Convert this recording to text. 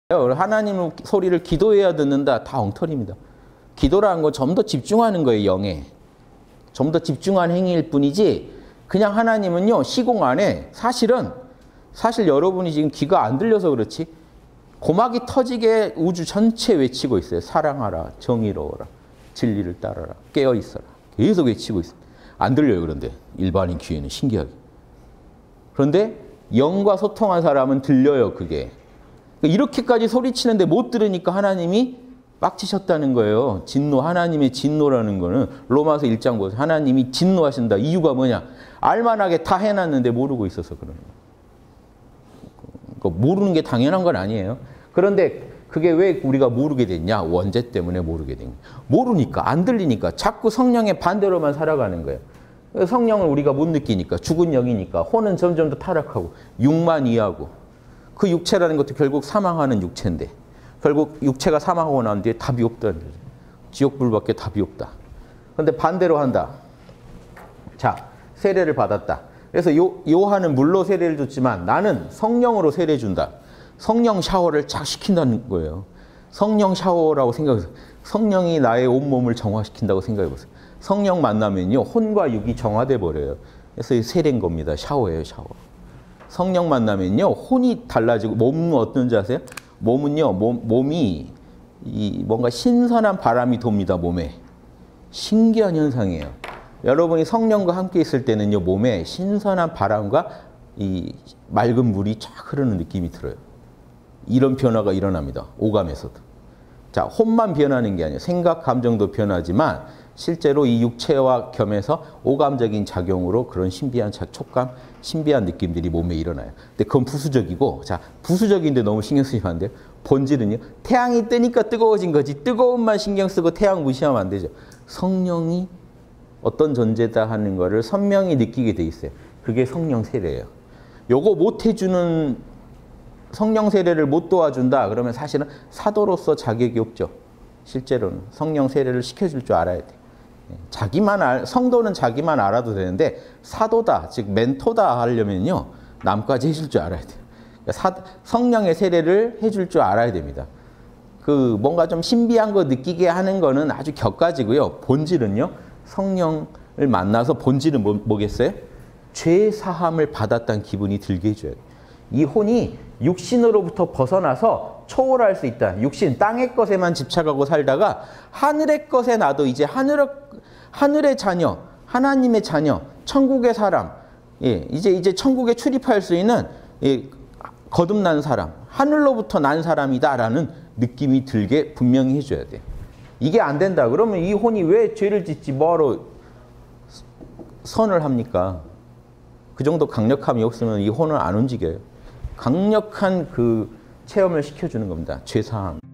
하나님 소리를 기도해야 듣는다. 다 엉터리입니다. 기도라는 건 좀 더 집중하는 거예요. 영에. 좀 더 집중한 행위일 뿐이지 그냥 하나님은요. 시공 안에 사실 여러분이 지금 귀가 안 들려서 그렇지 고막이 터지게 우주 전체 외치고 있어요. 사랑하라. 정의로워라. 진리를 따라라. 깨어있어라. 계속 외치고 있어요. 안 들려요. 그런데 일반인 귀에는 신기하게. 그런데 영과 소통한 사람은 들려요. 그게. 이렇게까지 소리치는데 못 들으니까 하나님이 빡치셨다는 거예요. 진노, 하나님의 진노라는 거는 로마서 1장 보세요. 하나님이 진노하신다. 이유가 뭐냐? 알만하게 다 해놨는데 모르고 있어서 그러는 거예요. 모르는 게 당연한 건 아니에요. 그런데 그게 왜 우리가 모르게 됐냐? 원죄 때문에 모르게 된 거예요. 모르니까, 안 들리니까 자꾸 성령의 반대로만 살아가는 거예요. 성령을 우리가 못 느끼니까, 죽은 영이니까 혼은 점점 더 타락하고 육만 이하고 그 육체라는 것도 결국 사망하는 육체인데 결국 육체가 사망하고 난 뒤에 답이 없다는 거죠. 지옥불밖에 답이 없다. 그런데 반대로 한다. 자, 세례를 받았다. 그래서 요한은 물로 세례를 줬지만 나는 성령으로 세례 준다. 성령 샤워를 쫙 시킨다는 거예요. 성령 샤워라고 생각해보세요. 성령이 나의 온몸을 정화시킨다고 생각해보세요. 성령 만나면요. 혼과 육이 정화돼 버려요. 그래서 세례인 겁니다. 샤워예요. 샤워. 성령 만나면요. 혼이 달라지고 몸은 어떤지 아세요? 몸은요. 몸이 뭔가 신선한 바람이 돕니다. 몸에. 신기한 현상이에요. 여러분이 성령과 함께 있을 때는요. 몸에 신선한 바람과 이 맑은 물이 쫙 흐르는 느낌이 들어요. 이런 변화가 일어납니다. 오감에서도. 자, 혼만 변하는 게 아니에요. 생각, 감정도 변하지만 실제로 이 육체와 겸해서 오감적인 작용으로 그런 신비한 촉감, 신비한 느낌들이 몸에 일어나요. 근데 그건 부수적이고, 자, 부수적인데 너무 신경 쓰시면 안 돼요. 본질은요. 태양이 뜨니까 뜨거워진 거지. 뜨거움만 신경 쓰고 태양 무시하면 안 되죠. 성령이 어떤 존재다 하는 거를 선명히 느끼게 돼 있어요. 그게 성령 세례예요. 요거 못 해주는 성령 세례를 못 도와준다. 그러면 사실은 사도로서 자격이 없죠. 실제로는 성령 세례를 시켜줄 줄 알아야 돼. 성도는 자기만 알아도 되는데 사도다, 즉 멘토다 하려면요. 남까지 해줄 줄 알아야 돼요. 그러니까 성령의 세례를 해줄 줄 알아야 됩니다. 그 뭔가 좀 신비한 거 느끼게 하는 거는 아주 격가지고요. 본질은요. 성령을 만나서 본질은 뭐겠어요? 죄 사함을 받았다는 기분이 들게 해줘야 돼요. 이 혼이 육신으로부터 벗어나서 초월할 수 있다. 육신, 땅의 것에만 집착하고 살다가 하늘의 것에 나도 이제 하늘의 자녀, 하나님의 자녀, 천국의 사람, 이제 천국에 출입할 수 있는 거듭난 사람, 하늘로부터 난 사람이다라는 느낌이 들게 분명히 해줘야 돼요. 이게 안 된다. 그러면 이 혼이 왜 죄를 짓지 뭐하러 선을 합니까? 그 정도 강력함이 없으면 이 혼은 안 움직여요. 강력한 그 체험을 시켜주는 겁니다. 죄사함.